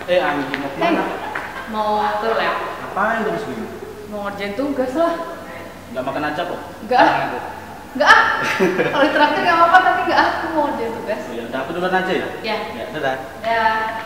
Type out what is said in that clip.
Andi mau kemana? Mau ke lab. Ngapain terus gini? Mau ngerjain tugas lah. Nggak makan aja kok? Nggak ah. Nggak ah. Kalau ditraktir nggak apa-apa, tapi nggak ah. Aku mau ngerjain tugas. Oh, ya udah aku duluan aja ya? Ya. Ya, dadah. Ya.